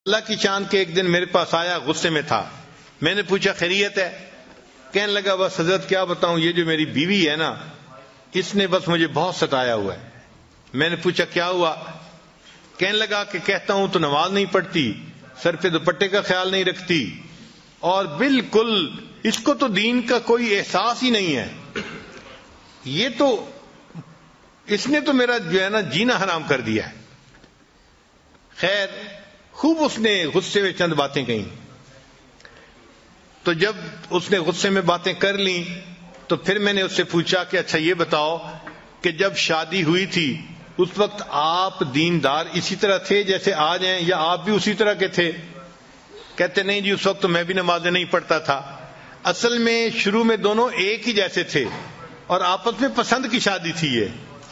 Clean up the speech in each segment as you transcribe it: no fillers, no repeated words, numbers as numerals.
اللہ کی شان کے ایک دن میرے پاس آیا، غصے میں تھا. میں نے پوچھا خیریت ہے؟ کہنے لگا بس حضرت کیا بتاؤں، یہ جو میری بیوی ہے نا، اس نے بس مجھے بہت ستایا ہوا ہے. میں نے پوچھا کیا ہوا؟ کہنے لگا کہ کہتا ہوں تو نماز نہیں پڑھتی، سر پہ دوپٹے کا خیال نہیں رکھتی، اور بالکل اس کو تو دین کا کوئی احساس ہی نہیں ہے. یہ تو اس نے تو میرا جو ہے نا جینا حرام کر دیا ہے. خیر خوب اس نے غصے میں چند باتیں کہیں. تو جب اس نے غصے میں باتیں کر لیں تو پھر میں نے اس سے پوچھا کہ اچھا یہ بتاؤ کہ جب شادی ہوئی تھی اس وقت آپ دیندار اسی طرح تھے جیسے آج ہیں، یا آپ بھی اسی طرح کے تھے؟ کہتے نہیں جی اس وقت تو میں بھی نمازیں نہیں پڑھتا تھا. اصل میں شروع میں دونوں ایک ہی جیسے تھے اور آپس میں پسند کی شادی تھی یہ.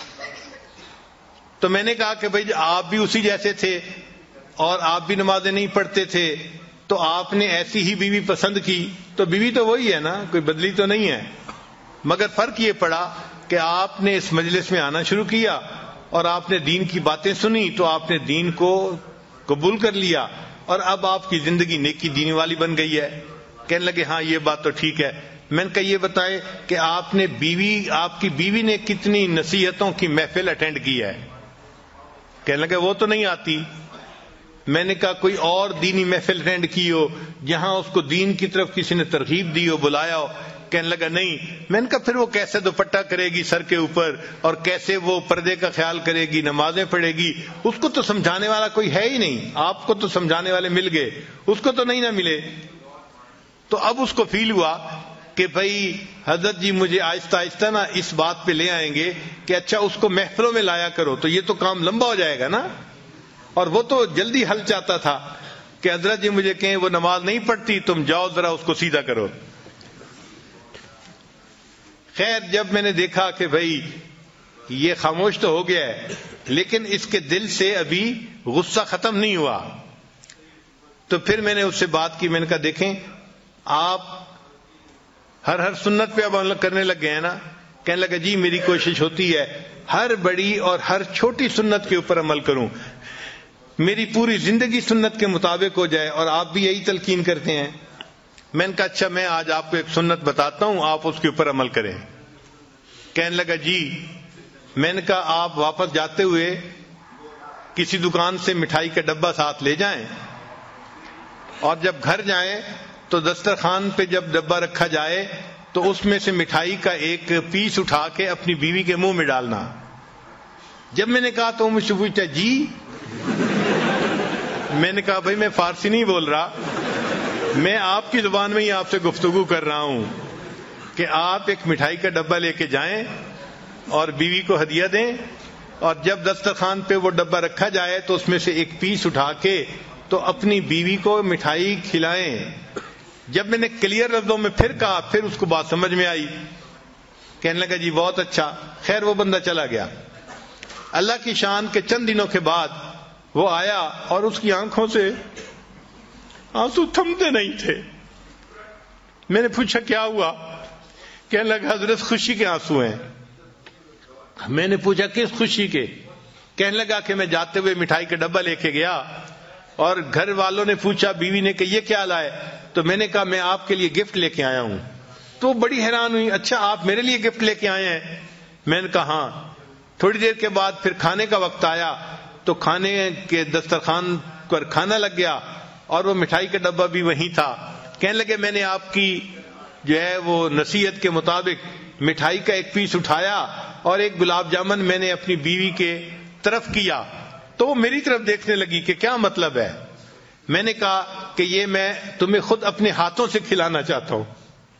تو میں نے کہا کہ بھائی آپ بھی اسی جیسے تھے اور آپ بھی نمازیں نہیں پڑھتے تھے، تو آپ نے ایسی ہی بیوی پسند کی، تو بیوی تو وہی ہے نا، کوئی بدلی تو نہیں ہے. مگر فرق یہ پڑا کہ آپ نے اس مجلس میں آنا شروع کیا اور آپ نے دین کی باتیں سنی تو آپ نے دین کو قبول کر لیا اور اب آپ کی زندگی نیکی دین والی بن گئی ہے. کہنے لگے ہاں یہ بات تو ٹھیک ہے. میں نے کہا یہ بتائیں کہ آپ کی بیوی نے کتنی نصیحتوں کی محفل اٹینڈ کی ہے؟ کہنے لگے وہ تو نہیں آتی. میں نے کہا کوئی اور دینی محفل اٹینڈ کی ہو جہاں اس کو دین کی طرف کسی نے ترغیب دی ہو، بلایا ہو؟ کہنے لگا نہیں. میں نے کہا پھر وہ کیسے دوپٹہ کرے گی سر کے اوپر اور کیسے وہ پردے کا خیال کرے گی، نمازیں پڑھے گی؟ اس کو تو سمجھانے والا کوئی ہے ہی نہیں. آپ کو تو سمجھانے والے مل گئے، اس کو تو نہیں نہ ملے. تو اب اس کو فیل ہوا کہ بھائی حضرت جی مجھے آہستہ آہستہ نا اس بات پہ لے آئیں گے کہ اچھا اس کو محفلوں میں لایا کرو، تو یہ تو کام لمبا ہو جائے گا نا. اور وہ تو جلدی حل چاہتا تھا کہ حضرت جی مجھے کہیں وہ نماز نہیں پڑھتی، تم جاؤ ذرا اس کو سیدھا کرو. خیر جب میں نے دیکھا کہ بھائی یہ خاموش تو ہو گیا ہے لیکن اس کے دل سے ابھی غصہ ختم نہیں ہوا، تو پھر میں نے اس سے بات کی. میں نے کہا دیکھیں آپ ہر سنت پہ اب عمل کرنے لگ گئے ہیں نا. کہنے لگا جی میری کوشش ہوتی ہے ہر بڑی اور ہر چھوٹی سنت کے اوپر عمل کروں، میری پوری زندگی سنت کے مطابق ہو جائے، اور آپ بھی یہی تلقین کرتے ہیں. میں نے کہا اچھا میں آج آپ کو ایک سنت بتاتا ہوں، آپ اس کے اوپر عمل کریں. کہنے لگا جی. میں نے کہا آپ واپس جاتے ہوئے کسی دکان سے مٹھائی کا ڈبہ ساتھ لے جائیں اور جب گھر جائیں تو دسترخوان پہ جب ڈبہ رکھا جائے تو اس میں سے مٹھائی کا ایک پیس اٹھا کے اپنی بیوی کے منہ میں ڈالنا. جب میں نے کہا تو مجھ سے پوچھتا جی. میں نے کہا بھائی میں فارسی نہیں بول رہا، میں آپ کی زبان میں ہی آپ سے گفتگو کر رہا ہوں کہ آپ ایک مٹھائی کا ڈبہ لے کے جائیں اور بیوی کو ہدیہ دیں، اور جب دسترخوان پہ وہ ڈبہ رکھا جائے تو اس میں سے ایک پیس اٹھا کے تو اپنی بیوی کو مٹھائی کھلائیں. جب میں نے کلیئر لفظوں میں پھر کہا پھر اس کو بات سمجھ میں آئی. کہنے لگا جی بہت اچھا. خیر وہ بندہ چلا گیا. اللہ کی شان کے چند دنوں کے بعد وہ آیا اور اس کی آنکھوں سے آنسو تھمتے نہیں تھے. میں نے پوچھا کیا ہوا؟ کہنے لگا حضرت خوشی کے آنسو ہیں. میں نے پوچھا کس خوشی کے؟ کہنے لگا کہ میں جاتے ہوئے مٹھائی کا ڈبہ لے کے گیا اور گھر والوں نے پوچھا، بیوی نے کہ یہ کیا لائے؟ تو میں نے کہا میں آپ کے لیے گفٹ لے کے آیا ہوں. تو بڑی حیران ہوئی، اچھا آپ میرے لیے گفٹ لے کے آئے ہیں؟ میں نے کہا ہاں. تھوڑی دیر کے بعد پھر کھانے کا وقت آیا تو کھانے کے دسترخوان پر کھانا لگ گیا اور وہ مٹھائی کا ڈبہ بھی وہیں تھا. کہنے لگے میں نے آپ کی جو ہے وہ نصیحت کے مطابق مٹھائی کا ایک پیس اٹھایا اور ایک گلاب جامن میں نے اپنی بیوی کے طرف کیا تو وہ میری طرف دیکھنے لگی کہ کیا مطلب ہے. میں نے کہا کہ یہ میں تمہیں خود اپنے ہاتھوں سے کھلانا چاہتا ہوں.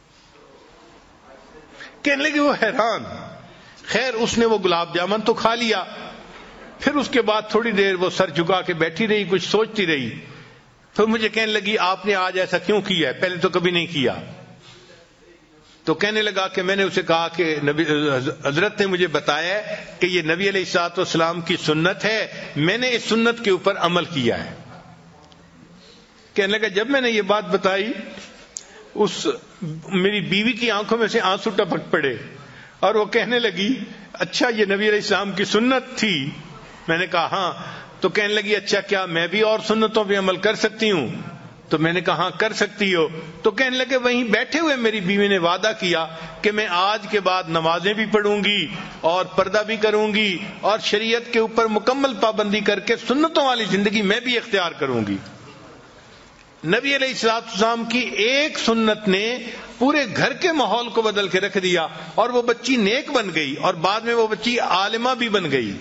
کہنے لگے وہ حیران. خیر اس نے وہ گلاب جامن تو کھا لیا. پھر اس کے بعد تھوڑی دیر وہ سر جھکا کے بیٹھی رہی، کچھ سوچتی رہی. پھر مجھے کہنے لگی آپ نے آج ایسا کیوں کیا ہے، پہلے تو کبھی نہیں کیا. تو کہنے لگا کہ میں نے اسے کہا کہ حضرت نے مجھے بتایا کہ یہ نبی علیہ الصلوۃ والسلام کی سنت ہے، میں نے اس سنت کے اوپر عمل کیا ہے. کہنے لگا جب میں نے یہ بات بتائی اس میری بیوی کی آنکھوں میں سے آنسو ٹپک پڑے اور وہ کہنے لگی اچھا یہ نبی علیہ السلام کی سنت تھی؟ میں نے کہا ہاں. تو کہنے لگی اچھا کیا میں بھی اور سنتوں پہ عمل کر سکتی ہوں؟ تو میں نے کہا ہاں کر سکتی ہو. تو کہنے لگے وہیں بیٹھے ہوئے میری بیوی نے وعدہ کیا کہ میں آج کے بعد نمازیں بھی پڑھوں گی اور پردہ بھی کروں گی اور شریعت کے اوپر مکمل پابندی کر کے سنتوں والی زندگی میں بھی اختیار کروں گی. نبی علیہ الصلوۃ والسلام کی ایک سنت نے پورے گھر کے ماحول کو بدل کے رکھ دیا اور وہ بچی نیک بن گئی اور بعد میں وہ بچی عالمہ بھی بن گئی.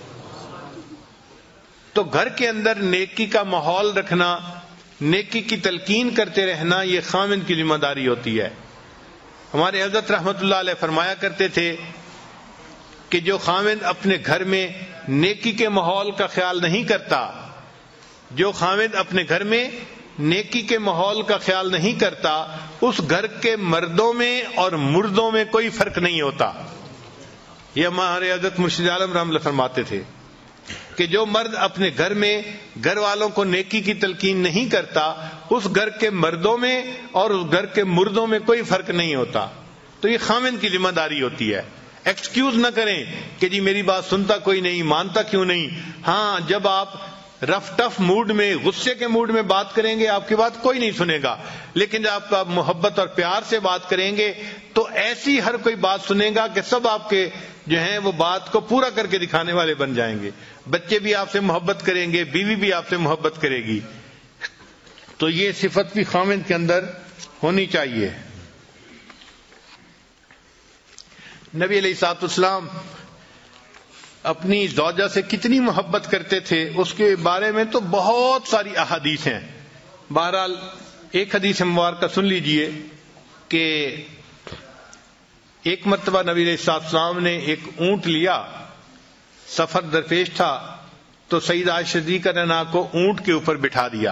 تو گھر کے اندر نیکی کا ماحول رکھنا، نیکی کی تلقین کرتے رہنا، یہ خاوند کی ذمہ داری ہوتی ہے. ہمارے حضرت رحمت اللہ علیہ فرمایا کرتے تھے کہ جو خاوند اپنے گھر میں نیکی کے ماحول کا خیال نہیں کرتا، جو خاوند اپنے گھر میں نیکی کے ماحول کا خیال نہیں کرتا، اس گھر کے مردوں میں اور مردوں میں کوئی فرق نہیں ہوتا. یہ ہمارے حضرت مرشد عالم رحمۃ اللہ فرماتے تھے کہ جو مرد اپنے گھر میں گھر والوں کو نیکی کی تلقین نہیں کرتا، اس گھر کے مردوں میں اور اس گھر کے مردوں میں کوئی فرق نہیں ہوتا. تو یہ خاوند کی ذمہ داری ہوتی ہے. ایکسکیوز نہ کریں کہ جی میری بات سنتا کوئی نہیں، مانتا کیوں نہیں. ہاں جب آپ رف ٹف موڈ میں، غصے کے موڈ میں بات کریں گے آپ کی بات کوئی نہیں سنے گا، لیکن جب آپ محبت اور پیار سے بات کریں گے تو ایسی ہر کوئی بات سنے گا کہ سب آپ کے جو ہیں وہ بات کو پورا کر کے دکھانے والے بن جائیں گے. بچے بھی آپ سے محبت کریں گے، بیوی بھی آپ سے محبت کرے گی. تو یہ صفت بھی خاوند کے اندر ہونی چاہیے. نبی علیہ الصلوۃ والسلام اپنی زوجہ سے کتنی محبت کرتے تھے اس کے بارے میں تو بہت ساری احادیث ہیں. بہرحال ایک حدیث مبارکہ سن لیجئے کہ ایک مرتبہ نبی علیہ الصلوۃ والسلام نے ایک اونٹ لیا، سفر درپیش تھا، تو سیدہ عائشہ صدیقہ رضی کو اونٹ کے اوپر بٹھا دیا.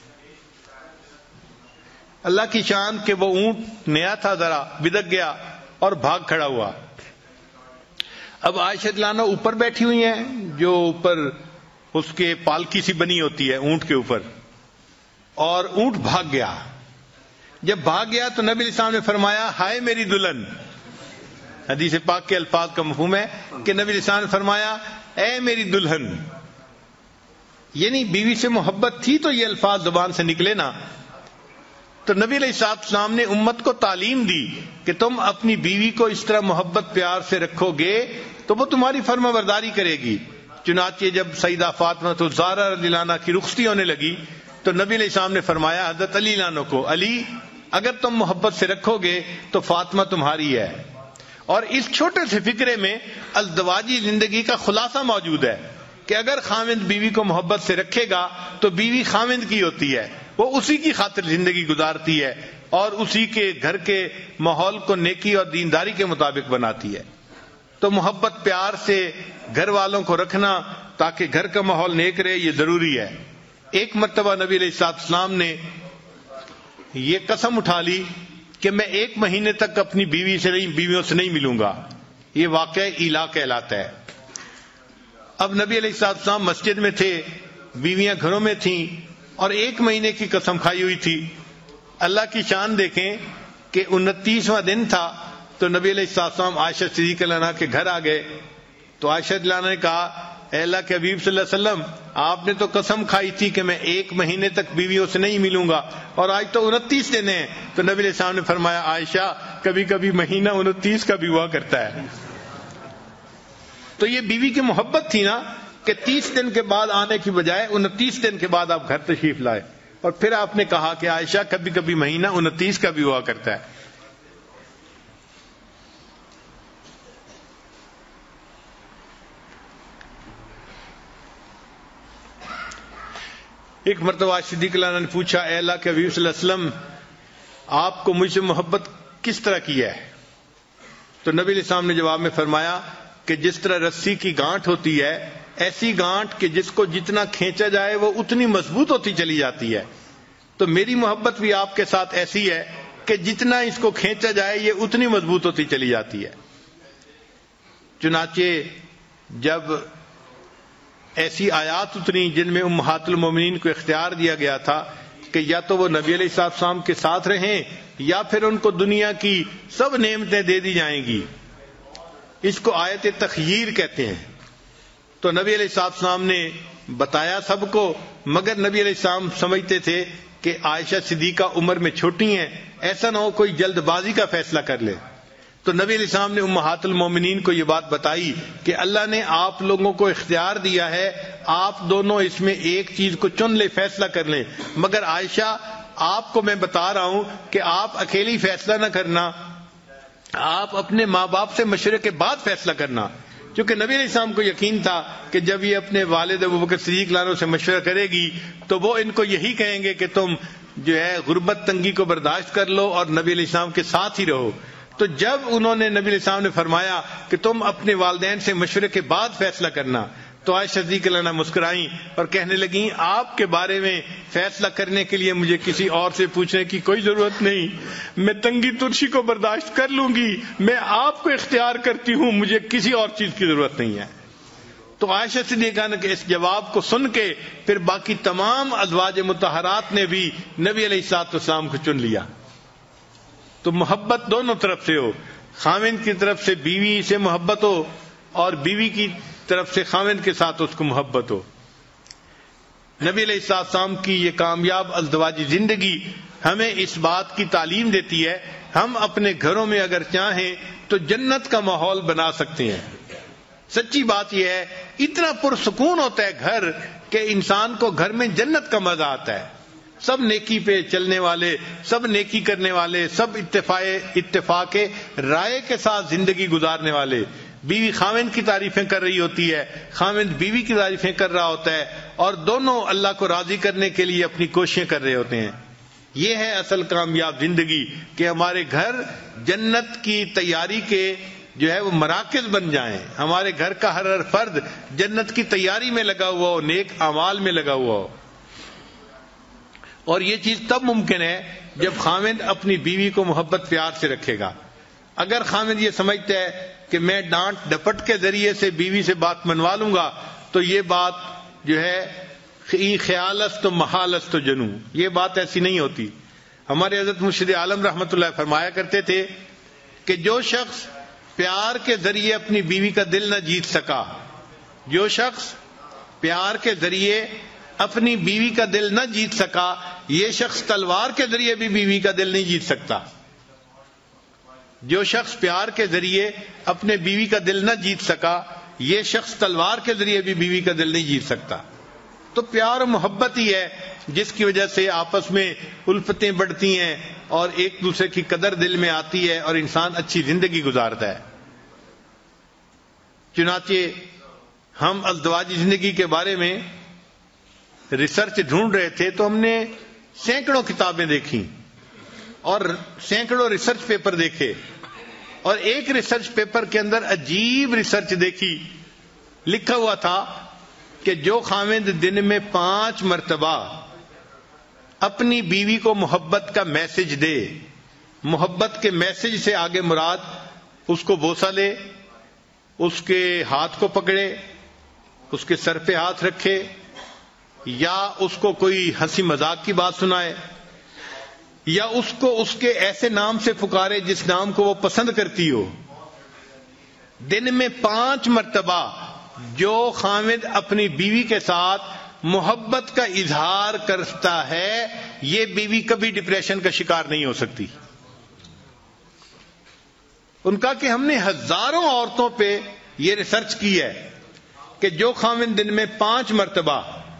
اللہ کی شان کہ وہ اونٹ نیا تھا، ذرا بدک گیا اور بھاگ کھڑا ہوا. اب عائشہ رضی اللہ عنہا اوپر بیٹھی ہوئی ہیں، جو اوپر اس کے پالکی سی بنی ہوتی ہے اونٹ کے اوپر، اور اونٹ بھاگ گیا. جب بھاگ گیا تو نبی علیہ السلام نے فرمایا ہائے میری دلہن. حدیث پاک کے الفاظ کا مفہوم ہے کہ نبی علیہ السلام نے فرمایا اے میری دلہن. یعنی بیوی سے محبت تھی تو یہ الفاظ زبان سے نکلے نا. تو نبی علیہ السلام نے امت کو تعلیم دی کہ تم اپنی بیوی کو اس طرح محبت پیار سے رکھو گے تو وہ تمہاری فرما برداری کرے گی. چنانچہ جب سیدہ فاطمہ الزہرا رضی اللہ عنہ کی رخصتی ہونے لگی تو نبی علیہ السلام نے فرمایا حضرت علی عنہ کو، علی اگر تم محبت سے رکھو گے تو فاطمہ تمہاری ہے. اور اس چھوٹے سے فکرے میں ازدواجی زندگی کا خلاصہ موجود ہے کہ اگر خاوند بیوی کو محبت سے رکھے گا تو بیوی خاوند کی ہوتی ہے، وہ اسی کی خاطر زندگی گزارتی ہے اور اسی کے گھر کے ماحول کو نیکی اور دینداری کے مطابق بناتی ہے. تو محبت پیار سے گھر والوں کو رکھنا تاکہ گھر کا ماحول نیک رہے، یہ ضروری ہے. ایک مرتبہ نبی علیہ السلام نے یہ قسم اٹھا لی کہ میں 1 مہینے تک اپنی بیویوں سے نہیں ملوں گا. یہ واقعہ ایلا کہلاتا ہے. اب نبی علیہ السلام مسجد میں تھے، بیویاں گھروں میں تھیں اور 1 مہینے کی قسم کھائی ہوئی تھی. اللہ کی شان دیکھیں کہ 29واں دن تھا تو نبی علیہ السلام عائشہ صدیقہ رضی اللہ عنہا کے گھر آ گئے. تو عائشہ رضی اللہ عنہا نے کہا اے اللہ کے حبیب صلی اللہ علیہ وسلم، آپ نے تو قسم کھائی تھی کہ میں 1 مہینے تک بیویوں سے نہیں ملوں گا اور آج تو 29 دن ہیں. تو نبی علیہ السلام نے فرمایا عائشہ کبھی کبھی مہینہ 29 کا بھی ہوا کرتا ہے. تو یہ بیوی کی محبت تھی نا کہ 30 دن کے بعد آنے کی بجائے 29 دن کے بعد آپ گھر تشریف لائے. اور پھر آپ نے کہا کہ عائشہ کبھی کبھی مہینہ 29 کا بھی ہوا کرتا ہے. ایک مرتبہ صدیق اللہ نے پوچھا اے اللہ کے حبیب صلی اللہ علیہ وسلم، آپ کو مجھ سے محبت کس طرح کی ہے؟ تو نبی علیہ السلام نے جواب میں فرمایا کہ جس طرح رسی کی گانٹھ ہوتی ہے، ایسی گانٹھ کہ جس کو جتنا کھینچا جائے وہ اتنی مضبوط ہوتی چلی جاتی ہے. تو میری محبت بھی آپ کے ساتھ ایسی ہے کہ جتنا اس کو کھینچا جائے یہ اتنی مضبوط ہوتی چلی جاتی ہے. چنانچہ جب ایسی آیات اتری جن میں امہات المومنین کو اختیار دیا گیا تھا کہ یا تو وہ نبی علیہ السلام کے ساتھ رہیں یا پھر ان کو دنیا کی سب نعمتیں دے دی جائیں گی، اس کو آیت تخییر کہتے ہیں. تو نبی علیہ السلام نے بتایا سب کو، مگر نبی علیہ السلام سمجھتے تھے کہ عائشہ صدیقہ عمر میں چھوٹی ہیں، ایسا نہ ہو کوئی جلد بازی کا فیصلہ کر لے۔ تو نبی علیہ السلام نے امہات المومنین کو یہ بات بتائی کہ اللہ نے آپ لوگوں کو اختیار دیا ہے، آپ دونوں اس میں ایک چیز کو چن لیں، فیصلہ کر لیں، مگر عائشہ آپ کو میں بتا رہا ہوں کہ آپ اکیلی فیصلہ نہ کرنا، آپ اپنے ماں باپ سے مشورے کے بعد فیصلہ کرنا، کیونکہ نبی علیہ السلام کو یقین تھا کہ جب یہ اپنے والد ابوبکر صدیق رضی اللہ عنہ سے مشورہ کرے گی تو وہ ان کو یہی کہیں گے کہ تم جو ہے غربت تنگی کو برداشت کر لو اور نبی علیہ السلام کے ساتھ ہی رہو۔ تو جب انہوں نے نبی علیہ السلام نے فرمایا کہ تم اپنے والدین سے مشورے کے بعد فیصلہ کرنا، تو عائشہ صدیقہ رضی اللہ عنہا مسکرائیں اور کہنے لگیں آپ کے بارے میں فیصلہ کرنے کے لیے مجھے کسی اور سے پوچھنے کی کوئی ضرورت نہیں، میں تنگی ترشی کو برداشت کر لوں گی، میں آپ کو اختیار کرتی ہوں، مجھے کسی اور چیز کی ضرورت نہیں ہے۔ تو عائشہ صدیقہ نے اس جواب کو سن کے پھر باقی تمام ازواج مطہرات نے بھی نبی علیہ الصلوۃ والسلام کو چن لیا۔ تو محبت دونوں طرف سے ہو، خاوند کی طرف سے بیوی سے محبت ہو اور بیوی کی طرف سے خاوند کے ساتھ اس کو محبت ہو۔ نبی علیہ السلام کی یہ کامیاب ازدواجی زندگی ہمیں اس بات کی تعلیم دیتی ہے ہم اپنے گھروں میں اگر چاہیں تو جنت کا ماحول بنا سکتے ہیں۔ سچی بات یہ ہے اتنا پرسکون ہوتا ہے گھر کہ انسان کو گھر میں جنت کا مزہ آتا ہے، سب نیکی پہ چلنے والے، سب نیکی کرنے والے، سب اتفاق رائے کے ساتھ زندگی گزارنے والے، بیوی خاوند کی تعریفیں کر رہی ہوتی ہے، خاوند بیوی کی تعریفیں کر رہا ہوتا ہے، اور دونوں اللہ کو راضی کرنے کے لیے اپنی کوششیں کر رہے ہوتے ہیں۔ یہ ہے اصل کامیاب زندگی کہ ہمارے گھر جنت کی تیاری کے جو ہے وہ مراکز بن جائیں، ہمارے گھر کا ہر فرد جنت کی تیاری میں لگا ہوا ہو، نیک اعمال میں لگا ہوا ہو۔ اور یہ چیز تب ممکن ہے جب خاوند اپنی بیوی کو محبت پیار سے رکھے گا۔ اگر خاوند یہ سمجھتا ہے کہ میں ڈانٹ ڈپٹ کے ذریعے سے بیوی سے بات منوا لوں گا تو یہ بات جو ہے خیالست و محالست و جنو، یہ بات ایسی نہیں ہوتی۔ ہمارے حضرت مرشد عالم رحمۃ اللہ فرمایا کرتے تھے کہ جو شخص پیار کے ذریعے اپنی بیوی کا دل نہ جیت سکا، جو شخص پیار کے ذریعے اپنی بیوی کا دل نہ جیت سکا، یہ شخص تلوار کے ذریعے بھی بیوی کا دل نہیں جیت سکتا۔ جو شخص پیار کے ذریعے اپنے بیوی کا دل نہ جیت سکا، یہ شخص تلوار کے ذریعے بھی بیوی کا دل نہیں جیت سکتا۔ تو پیار و محبت ہی ہے جس کی وجہ سے آپس میں الفتیں بڑھتی ہیں اور ایک دوسرے کی قدر دل میں آتی ہے اور انسان اچھی زندگی گزارتا ہے۔ چنانچہ ہم ازدواجی زندگی کے بارے میں ریسرچ ڈھونڈ رہے تھے تو ہم نے سینکڑوں کتابیں دیکھی اور سینکڑوں ریسرچ پیپر دیکھے، اور ایک ریسرچ پیپر کے اندر عجیب ریسرچ دیکھی، لکھا ہوا تھا کہ جو خاوند دن میں 5 مرتبہ اپنی بیوی کو محبت کا میسج دے، محبت کے میسج سے آگے مراد اس کو بوسہ لے، اس کے ہاتھ کو پکڑے، اس کے سر پہ ہاتھ رکھے، یا اس کو کوئی ہنسی مذاق کی بات سنائے، یا اس کو اس کے ایسے نام سے پکارے جس نام کو وہ پسند کرتی ہو، دن میں 5 مرتبہ جو خاوند اپنی بیوی کے ساتھ محبت کا اظہار کرتا ہے، یہ بیوی کبھی ڈپریشن کا شکار نہیں ہو سکتی۔ ان کا کہ ہم نے ہزاروں عورتوں پہ یہ ریسرچ کی ہے کہ جو خاوند دن میں 5 مرتبہ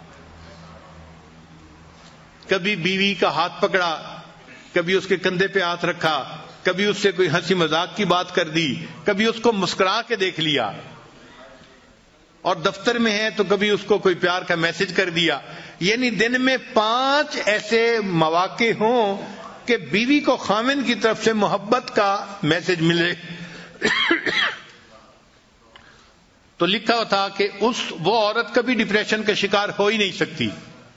کبھی بیوی کا ہاتھ پکڑا، کبھی اس کے کندھے پہ ہاتھ رکھا، کبھی اس سے کوئی ہنسی مذاق کی بات کر دی، کبھی اس کو مسکرا کے دیکھ لیا، اور دفتر میں ہے تو کبھی اس کو کوئی پیار کا میسج کر دیا، یعنی دن میں 5 ایسے مواقع ہوں کہ بیوی کو خاوند کی طرف سے محبت کا میسج ملے تو لکھا تھا کہ وہ عورت کبھی ڈپریشن کا شکار ہو ہی نہیں سکتی۔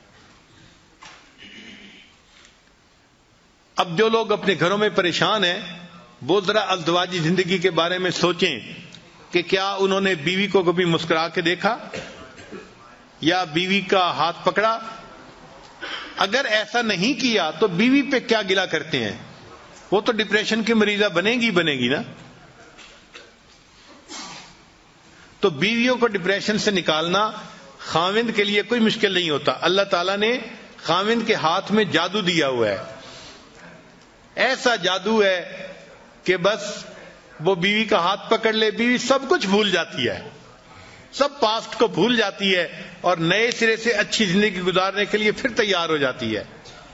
اب جو لوگ اپنے گھروں میں پریشان ہیں وہ ذرا ازدواجی زندگی کے بارے میں سوچیں کہ کیا انہوں نے بیوی کو کبھی مسکرا کے دیکھا یا بیوی کا ہاتھ پکڑا؟ اگر ایسا نہیں کیا تو بیوی پہ کیا گلہ کرتے ہیں؟ وہ تو ڈپریشن کی مریضہ بنے گی نا۔ تو بیویوں کو ڈپریشن سے نکالنا خاوند کے لیے کوئی مشکل نہیں ہوتا. اللہ تعالیٰ نے خاوند کے ہاتھ میں جادو دیا ہوا ہے. ایسا جادو ہے کہ بس وہ بیوی کا ہاتھ پکڑ لے, بیوی سب کچھ بھول جاتی ہے, سب پاسٹ کو بھول جاتی ہے اور نئے سرے سے اچھی زندگی گزارنے کے لیے پھر تیار ہو جاتی ہے.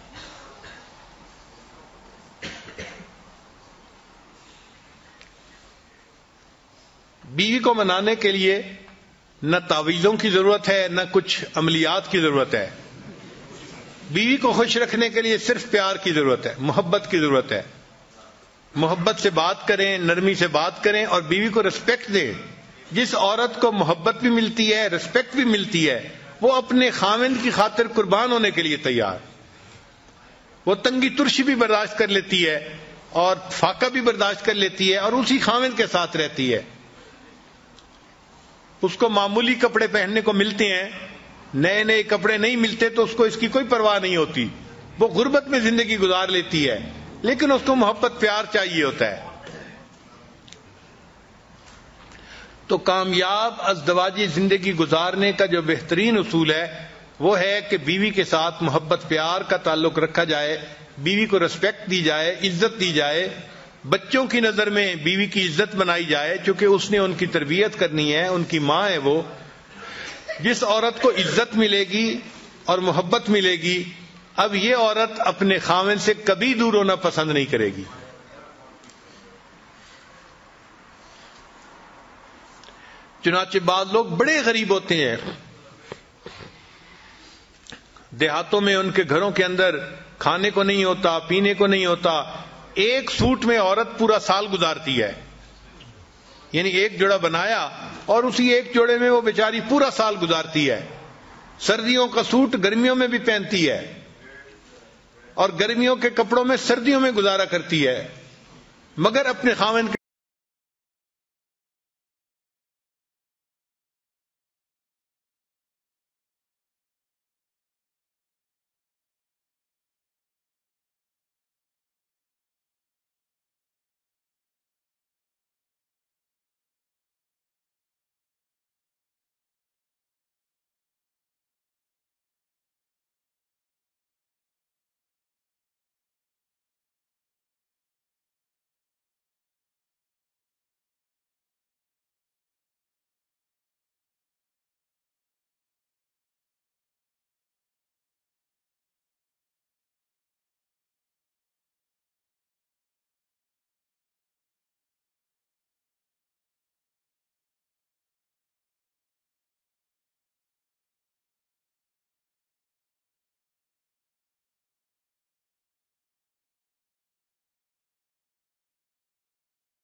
بیوی کو منانے کے لیے نہ تعویذوں کی ضرورت ہے نہ کچھ عملیات کی ضرورت ہے. بیوی کو خوش رکھنے کے لیے صرف پیار کی ضرورت ہے, محبت کی ضرورت ہے. محبت سے بات کریں, نرمی سے بات کریں اور بیوی کو رسپیکٹ دیں. جس عورت کو محبت بھی ملتی ہے, رسپیکٹ بھی ملتی ہے, وہ اپنے خاوند کی خاطر قربان ہونے کے لیے تیار. وہ تنگی ترشی بھی برداشت کر لیتی ہے اور فاقہ بھی برداشت کر لیتی ہے اور اسی خاوند کے ساتھ رہتی ہے. اس کو معمولی کپڑے پہننے کو ملتے ہیں, نئے نئے کپڑے نہیں ملتے تو اس کو اس کی کوئی پرواہ نہیں ہوتی. وہ غربت میں زندگی گزار لیتی ہے لیکن اس کو محبت پیار چاہیے ہوتا ہے. تو کامیاب ازدواجی زندگی گزارنے کا جو بہترین اصول ہے وہ ہے کہ بیوی کے ساتھ محبت پیار کا تعلق رکھا جائے, بیوی کو رسپیکٹ دی جائے, عزت دی جائے. بچوں کی نظر میں بیوی کی عزت بنائی جائے چونکہ اس نے ان کی تربیت کرنی ہے, ان کی ماں ہے وہ. جس عورت کو عزت ملے گی اور محبت ملے گی, اب یہ عورت اپنے خاوند سے کبھی دور ہونا پسند نہیں کرے گی. چنانچہ بعض لوگ بڑے غریب ہوتے ہیں, دیہاتوں میں ان کے گھروں کے اندر کھانے کو نہیں ہوتا, پینے کو نہیں ہوتا. ایک سوٹ میں عورت پورا سال گزارتی ہے, یعنی ایک جوڑا بنایا اور اسی ایک جوڑے میں وہ بیچاری پورا سال گزارتی ہے. سردیوں کا سوٹ گرمیوں میں بھی پہنتی ہے اور گرمیوں کے کپڑوں میں سردیوں میں گزارا کرتی ہے, مگر اپنے خاوند